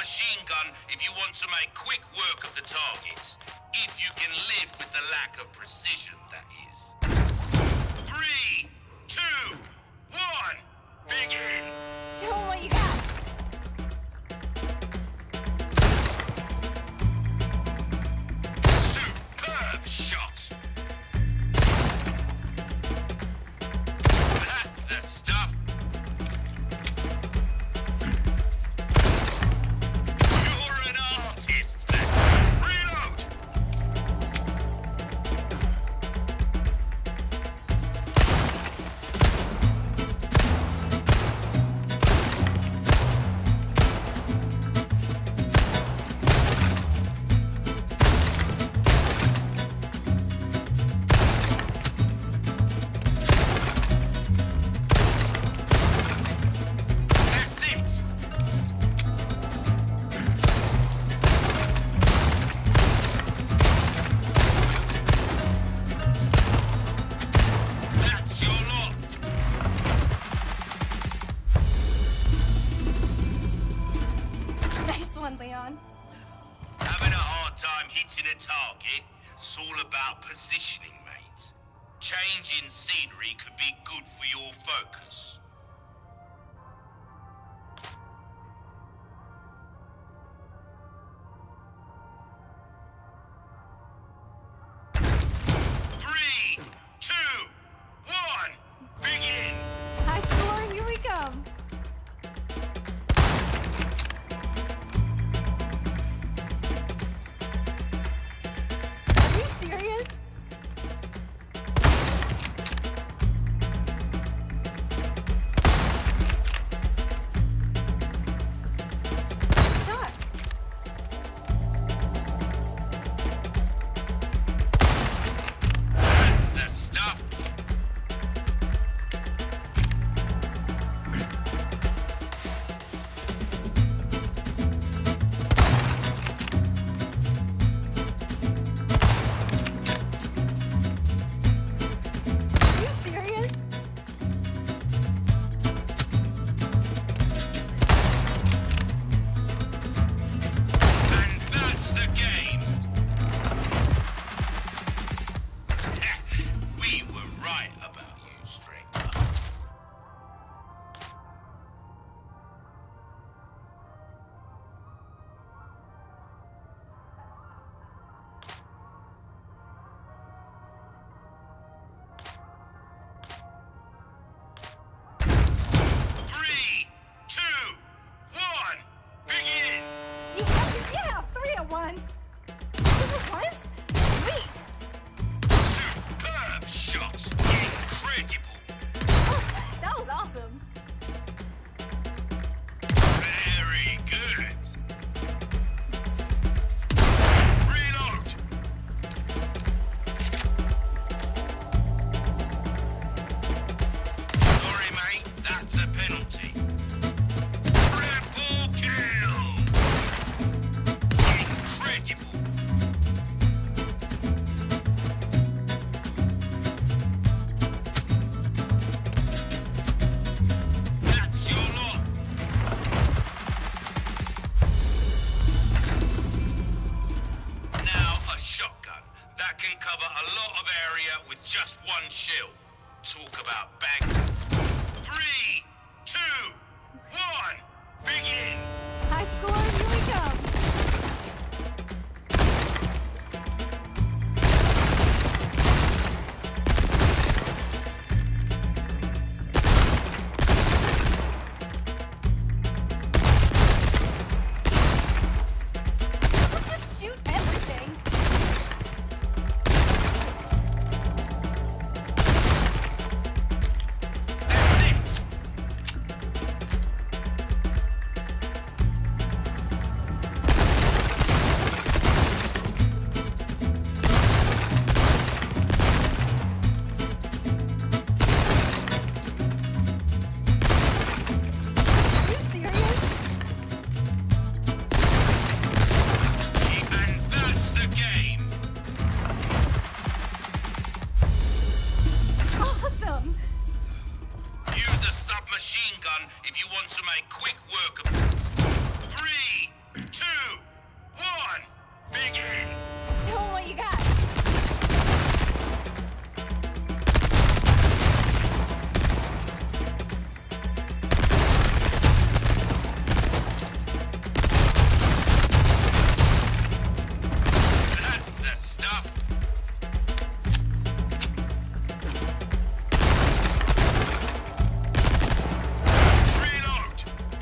submachine gun if you want to make quick work of the targets. If you can live with the lack of precision, that is. 3, 2, 1, begin! Show 'em what you got. Superb shot! That's the stuff! You're an artist! Reload! That's it! That's your lot! Nice one, Leon. Having a hard time hitting a target? It's all about positioning, mate. Changing scenery could be good for your focus. Three, two, one, begin! High score, here we come. Are you serious? Shot. That's the stuff! Are you serious? And that's the game! We were right about you, Stranger. Three, two, one, begin! Yeah, 3 at once. 2 at once? Sweet. Superb shot! Incredible! Oh, that was awesome. Very good! Reload! Sorry, mate, that's a penalty. Triple kill! Incredible! That's your lot! Now a shotgun that can cover a lot of area with just one shell. Talk about bang. 3, 2, 1, begin! High score, here we come. Don't just shoot everything. That's it! machine gun if you want to make quick work of it. 3, one, begin! Tell 'em what you got. That's the stuff. Reload!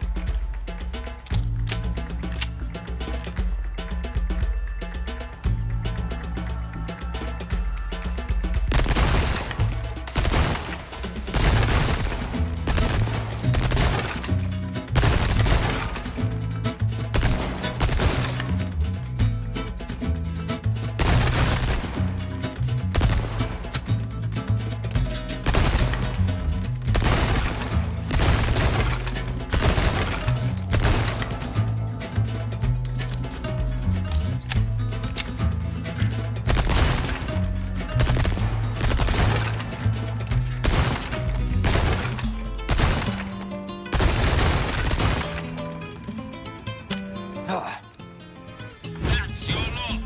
That's your lot.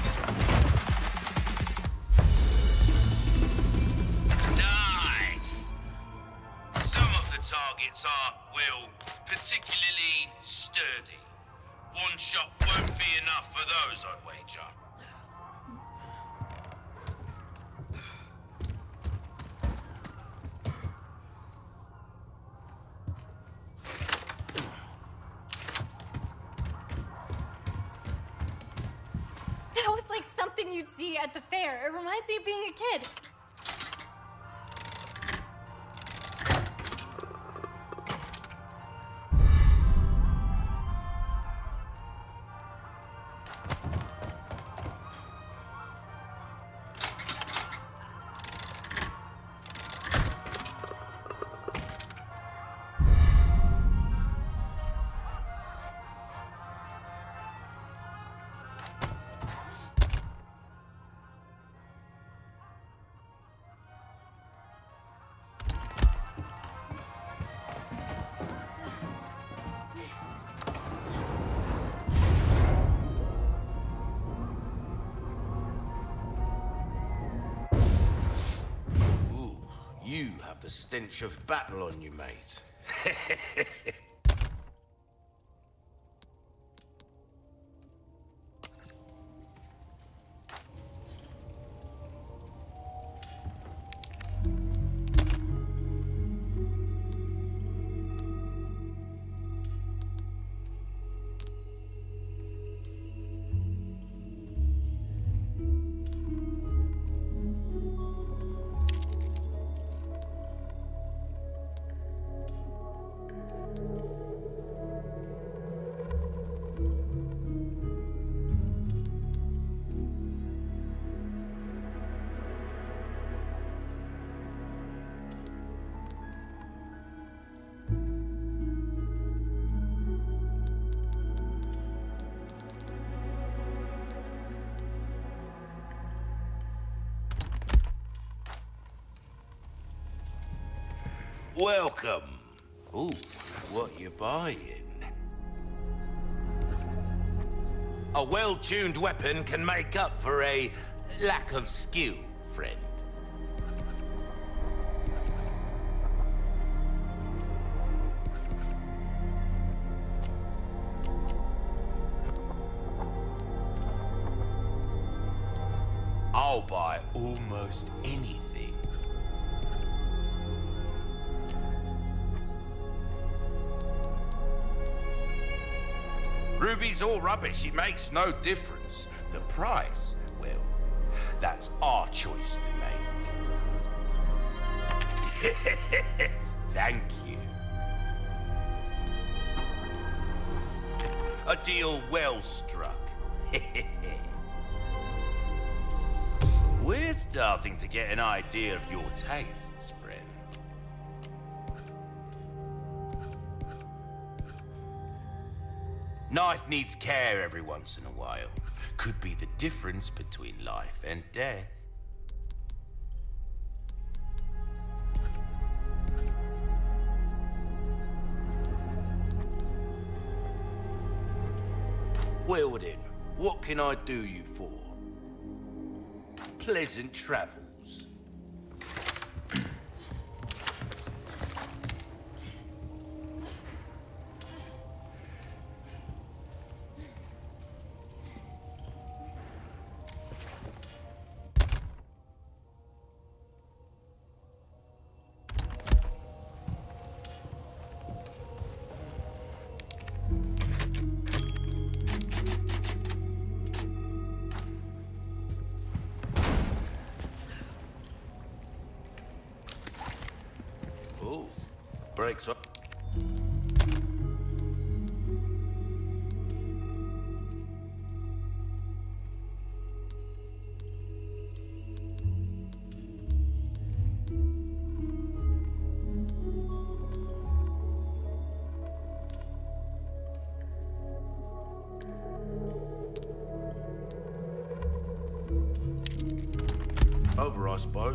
Nice. Some of the targets are, well, particularly sturdy. One shot won't be enough for those, I'd wager. That was like something you'd see at the fair. It reminds me of being a kid. Ooh, you have the stench of battle on you, mate. Welcome. Ooh, what you buying? A well-tuned weapon can make up for a lack of skill, friend. I'll buy almost anything. Ruby's all rubbish, it makes no difference. The price, well, that's our choice to make. Thank you. A deal well struck. We're starting to get an idea of your tastes, friend. Knife needs care every once in a while. Could be the difference between life and death. Wielding, What can I do you for? Pleasant travels. Oh, brakes up. Over, I suppose.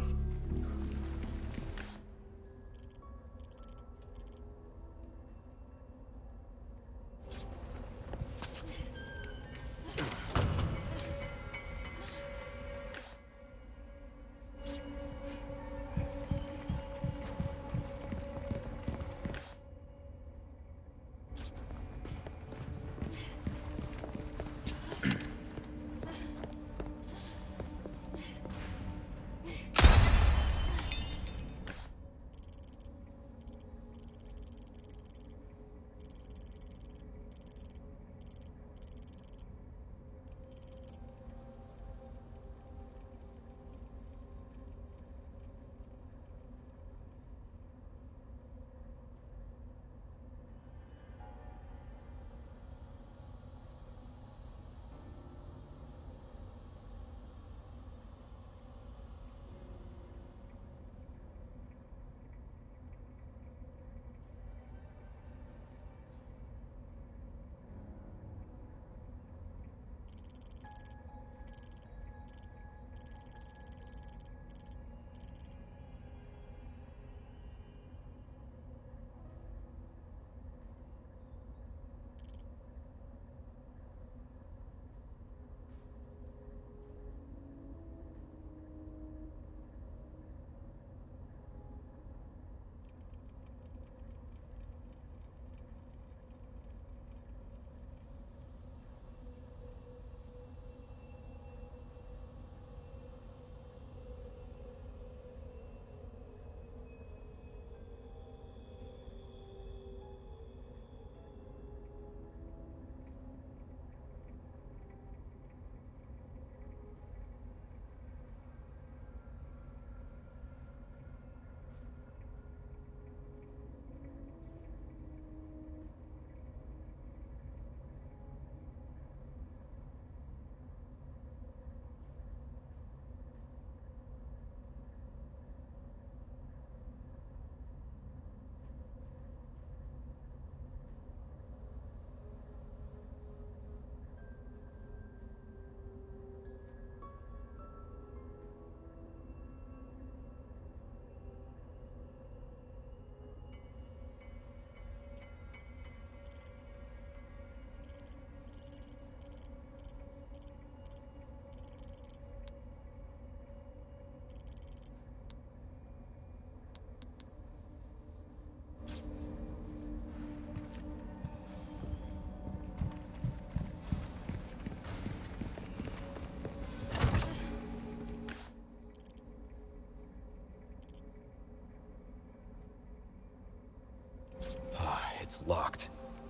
It's locked.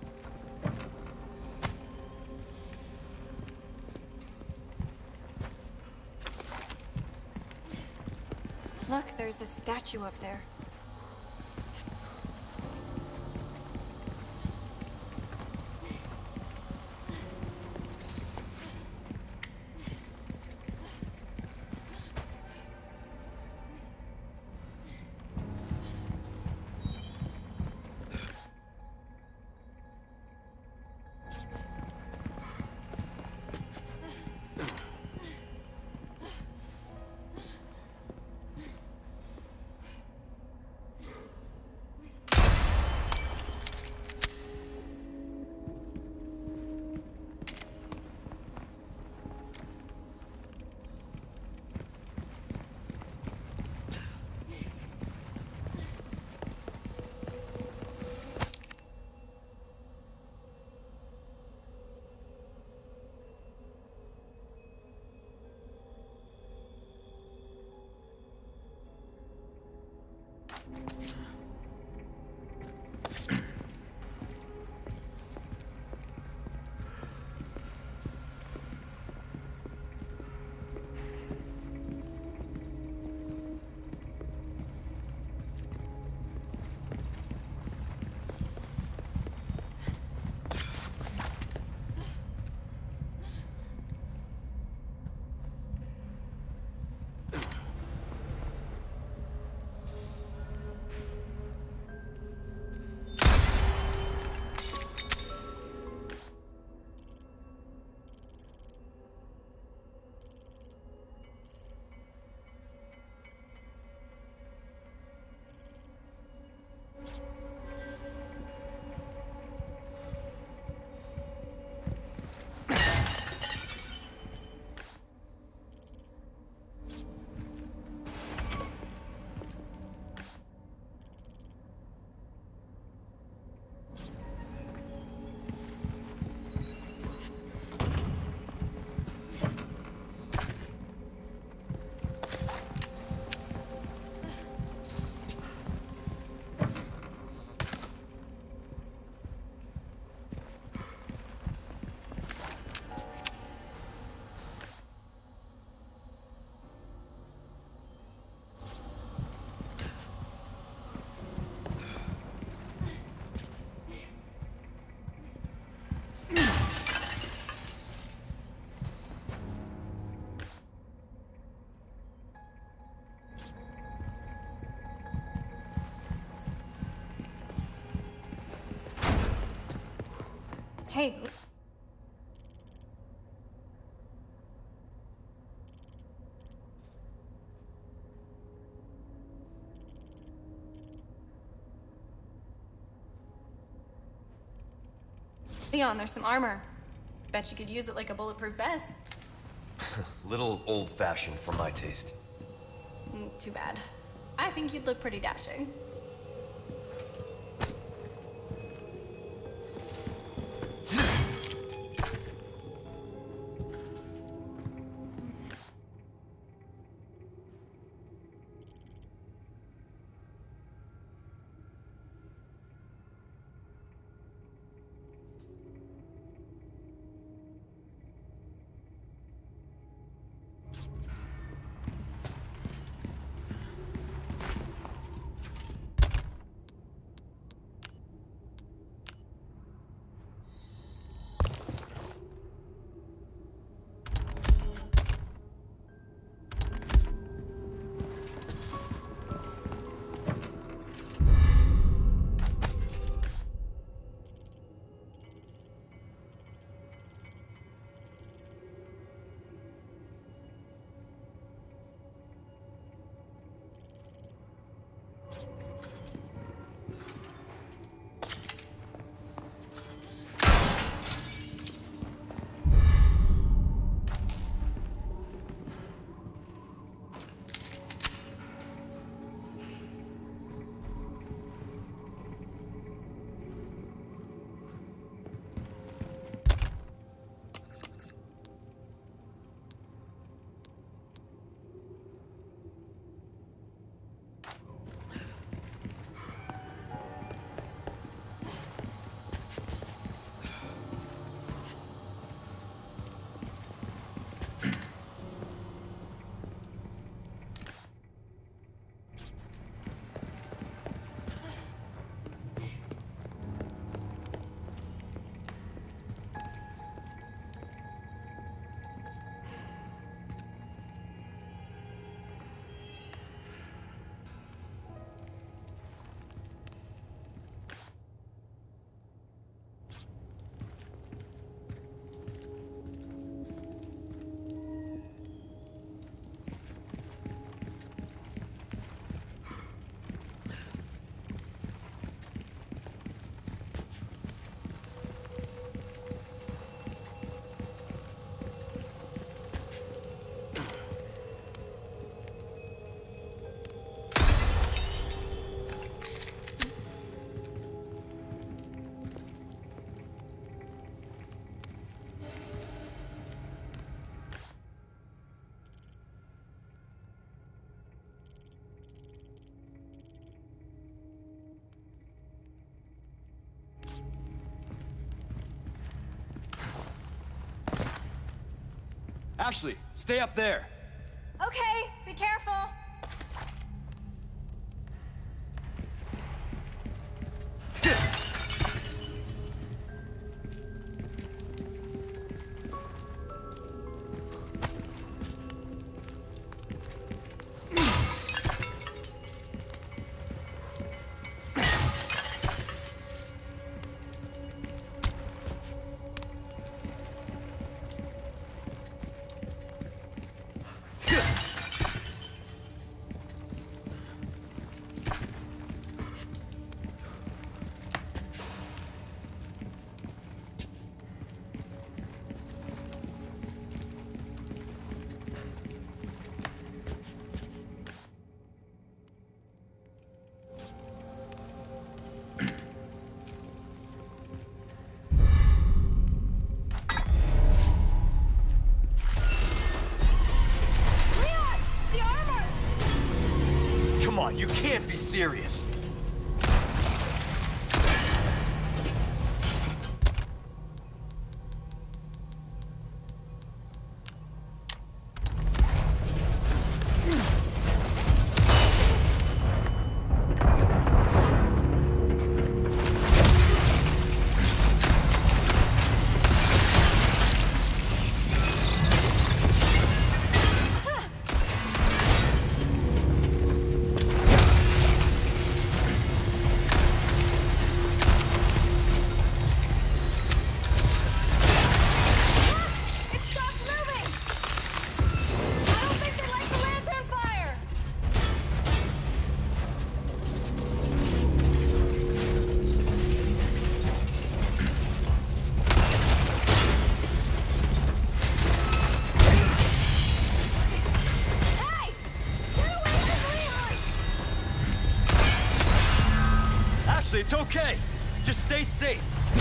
Look, there's a statue up there. Hey. Leon, there's some armor. Bet you could use it like a bulletproof vest. Little old-fashioned for my taste. Too bad. I think you'd look pretty dashing. Ashley, stay up there! Okay, be careful. Come on, you can't be serious! It's okay. Just stay safe.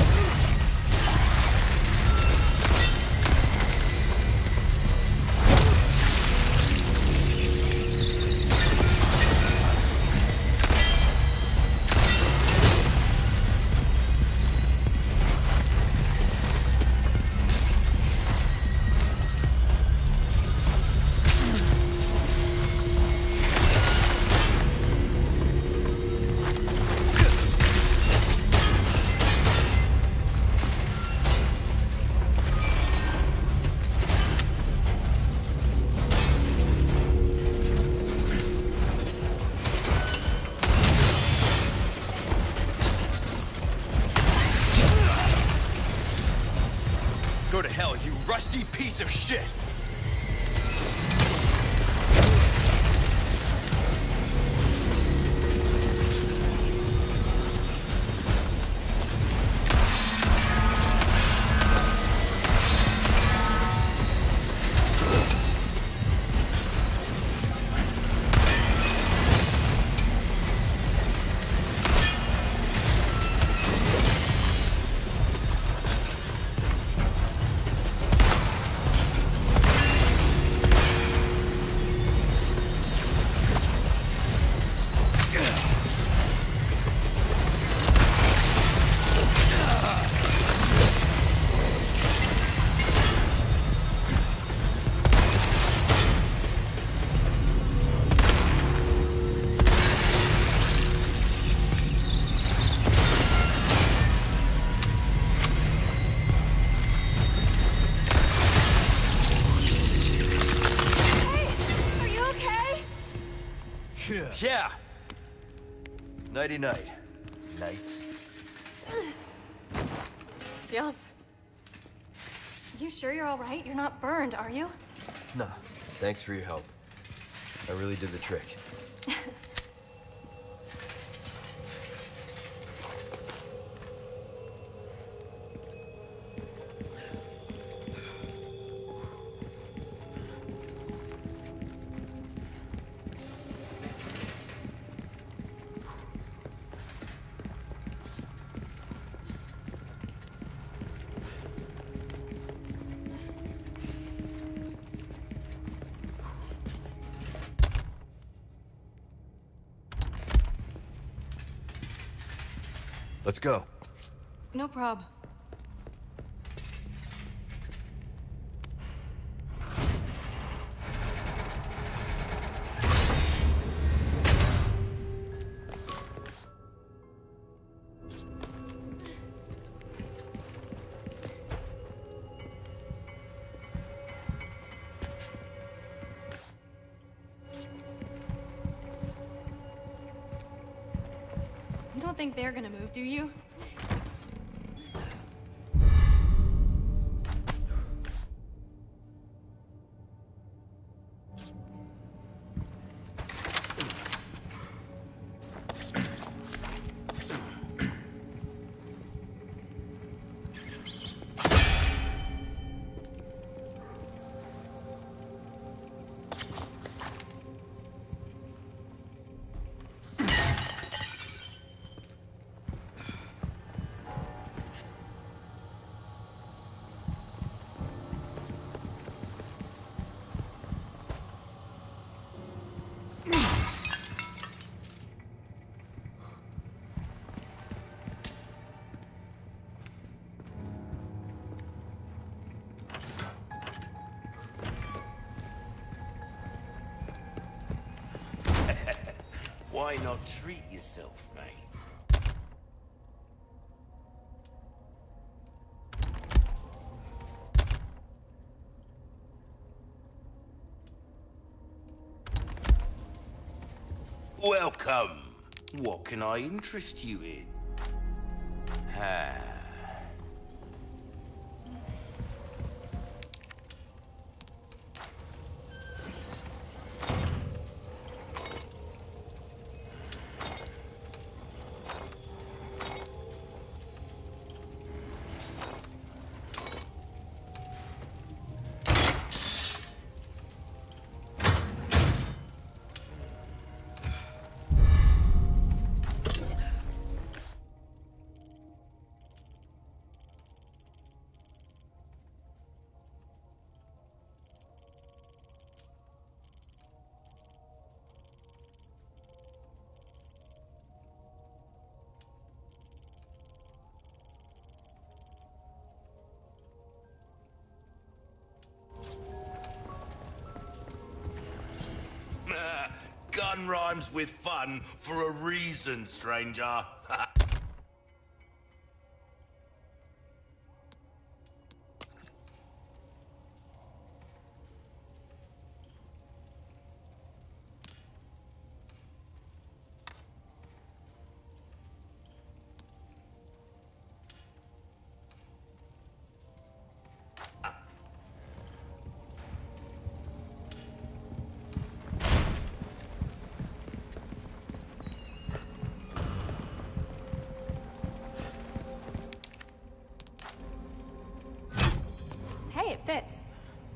Go to hell, you rusty piece of shit! Yeah. Nighty-night. Nights. Skills. You sure you're all right? You're not burned, are you? Nah. Thanks for your help. I really did the trick. Let's go. No prob. You don't think they're gonna move, do you? Why not treat yourself, mate? Welcome. What can I interest you in? Ah. Fun rhymes with fun for a reason, stranger. Hey, it fits.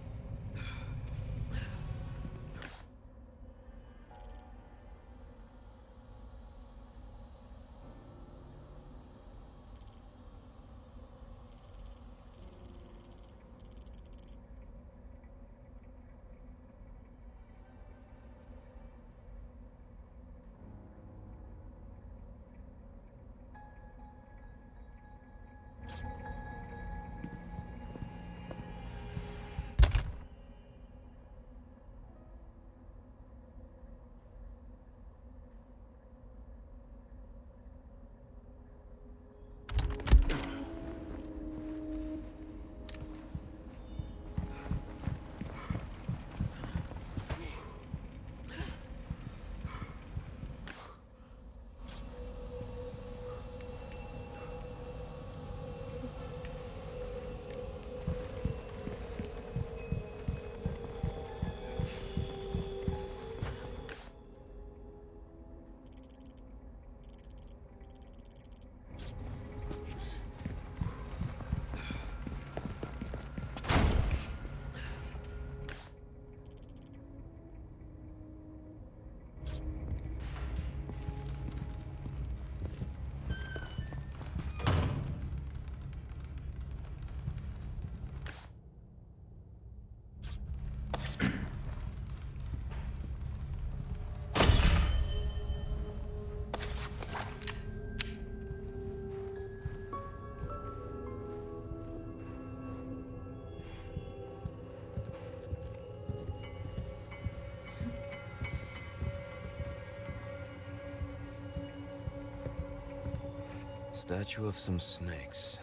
Statue of some snakes.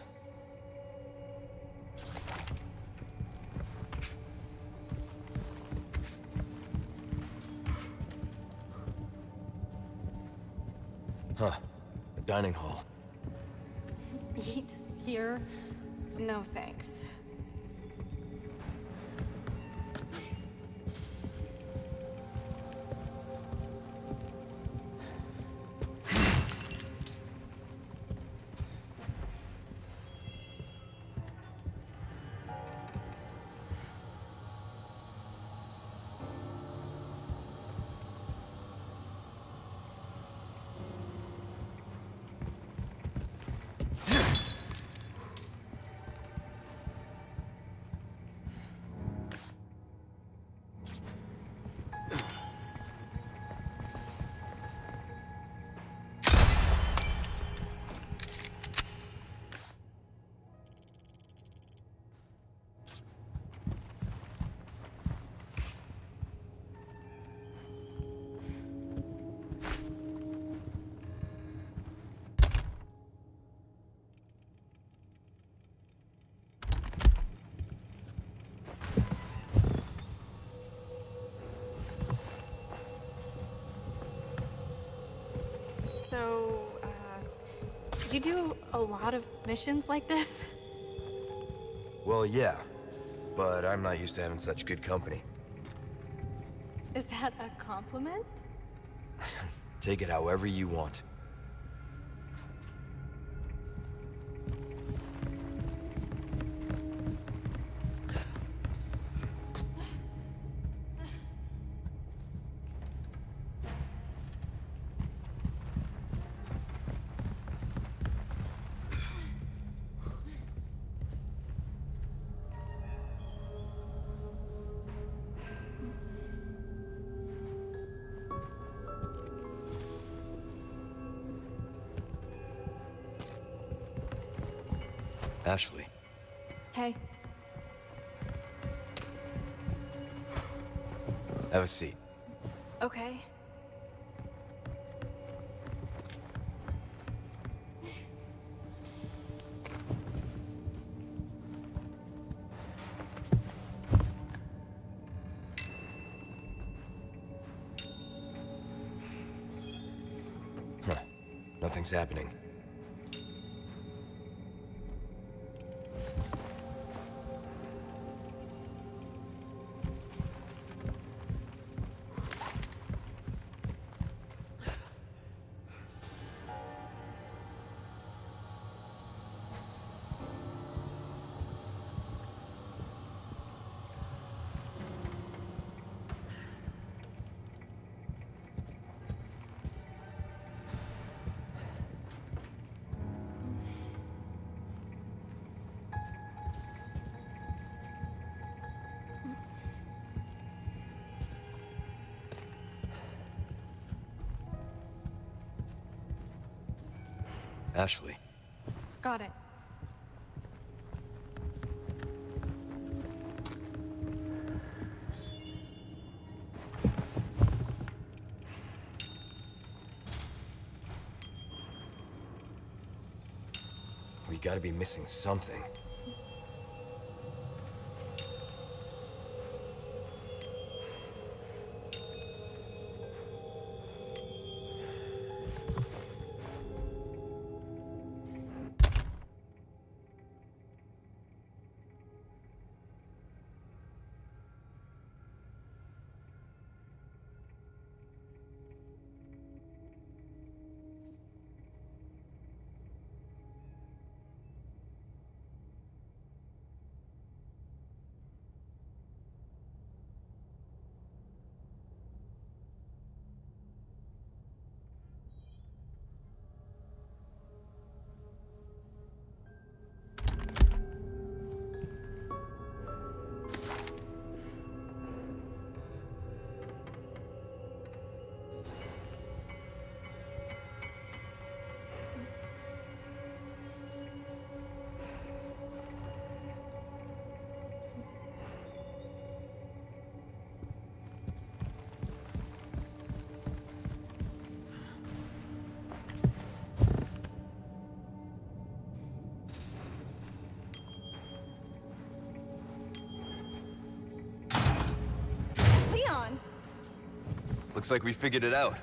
Huh. A dining hall. Eat here? No thanks. So, you do a lot of missions like this? Well, yeah. But I'm not used to having such good company. Is that a compliment? Take it however you want. Ashley. Hey. Have a seat. Okay. nothing's happening. Ashley. Got it. We gotta be missing something. Looks like we figured it out.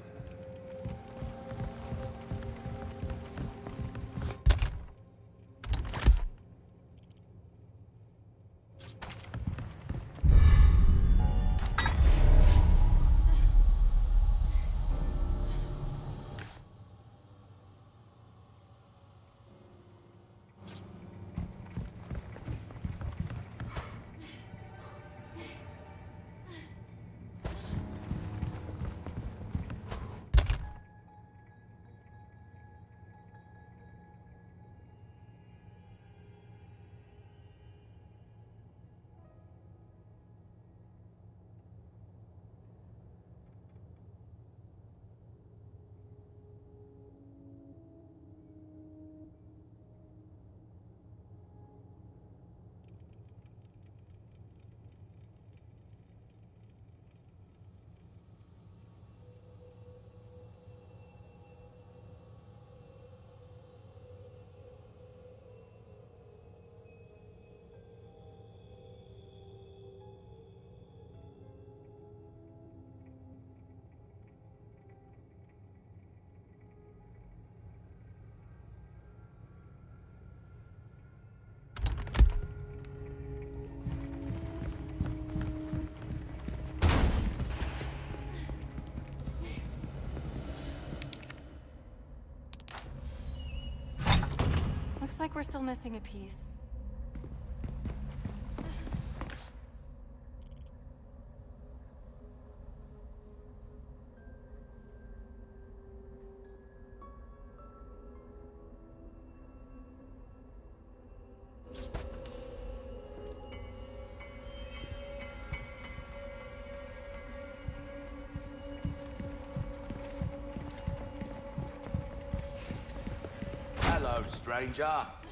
Looks like we're still missing a piece. Hello, stranger.